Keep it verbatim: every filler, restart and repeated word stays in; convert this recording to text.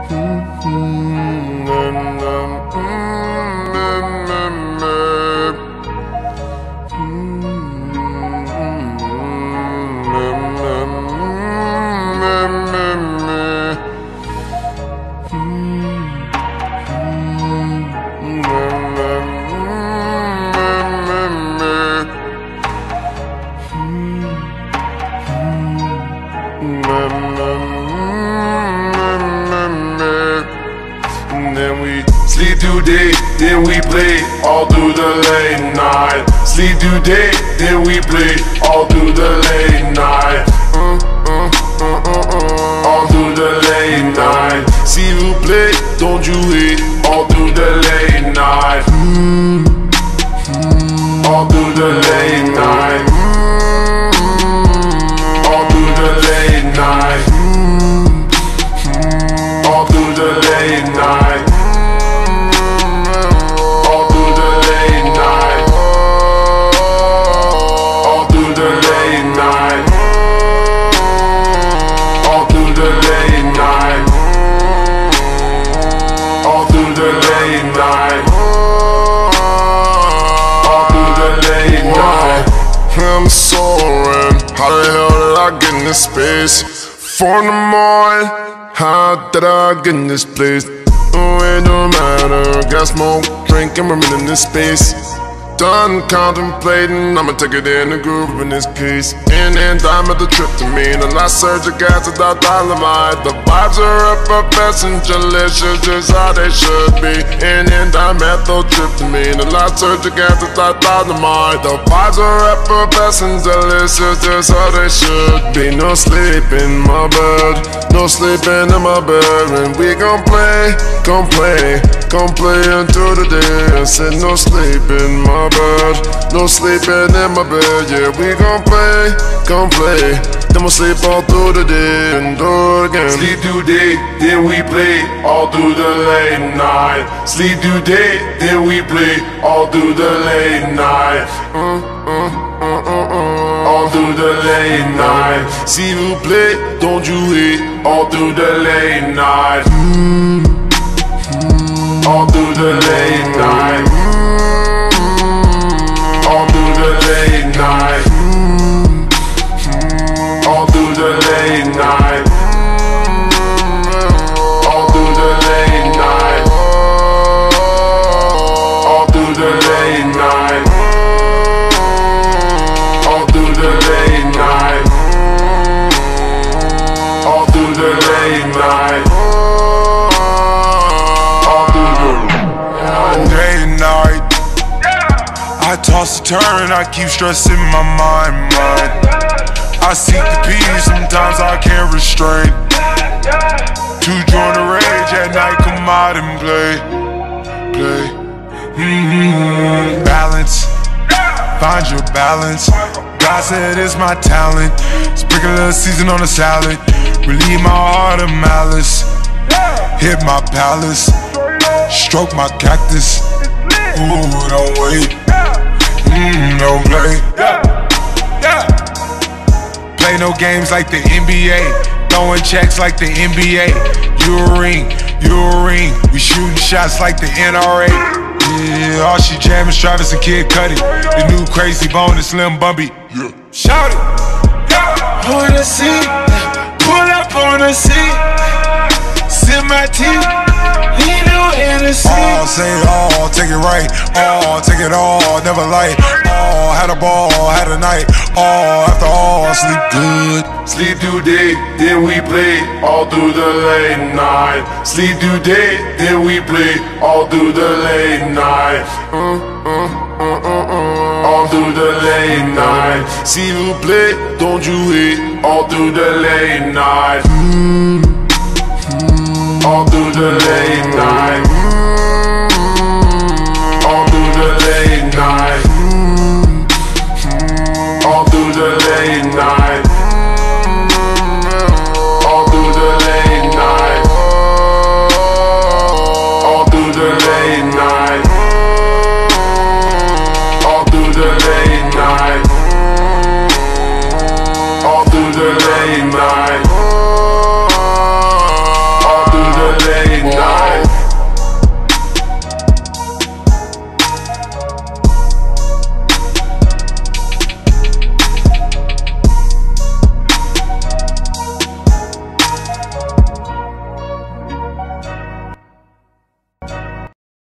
Then we sleep through day, then we play all through the late night. Sleep through day, then we play all through the late night. Uh, uh, uh, uh, uh, all through the late night. See who play, don't you hate? All through the late night. Mm, mm, all through the late night. Mm, all through the late night. Mm, mm, all through the late night. I'm soaring, how the hell did I get in this space? Four in the morning, how did I get in this place? Oh, it don't matter, got smoke, drink, and we're in this space. Done contemplating, I'ma take it in the groove in this case. In and I'm at the trip to me, the last surge of gas without dynamite. The vibes are effervescent, delicious, just how they should be. In and I'm at the trip to me, the last surge of gas without dynamite. The vibes are effervescent, delicious, just how they should be. No sleep in my bed, no sleeping in my bed. And we gon' play, gon' play, gon' play until the day. I said no sleep in my bed, no sleeping in my bed. Yeah, we gon' play, gon' play, then we'll sleep all through the day and do it again. Sleep through day, then we play all through the late night. Sleep through day, then we play all through the late night. Uh, uh, uh, uh, uh, all through the late night. See who play, don't you hate? All through the late night. Mm, mm, all through the late night. All through the late night. Mm, mm, all through the late night. All through the late night. All through the late night. All through the late night. All through the late night. All through the day and night. I toss and turn, I keep stressing my mind, mind. I seek the peace, sometimes I can't restrain. To join the rage at night, come out and play, play. Mm-hmm. Balance, find your balance. God said it's my talent. Sprinkle a little season on the salad. Relieve my heart of malice. Hit my palace, stroke my cactus. Ooh, don't wait. Mm, don't play. Yeah. Yeah. Play no games like the N B A. Throwing checks like the N B A. You a ring, you a ring. We shooting shots like the N R A. Yeah, all she jamming, Travis and Kid Cudi. The new Crazy Bone and Slim Bumpy. Yeah. Shout it. Yeah. On the seat, pull up on the seat. Sip my tea. All say it all, take it right. All, take it all, never light. All, had a ball, had a night. All, after all, sleep good. Sleep through day, then we play all through the late night. Sleep through day, then we play all through the late night. Uh, uh, uh, uh, uh, all through the late night. See who play, don't you hate? All through the late night. Mm, mm, all through the late night.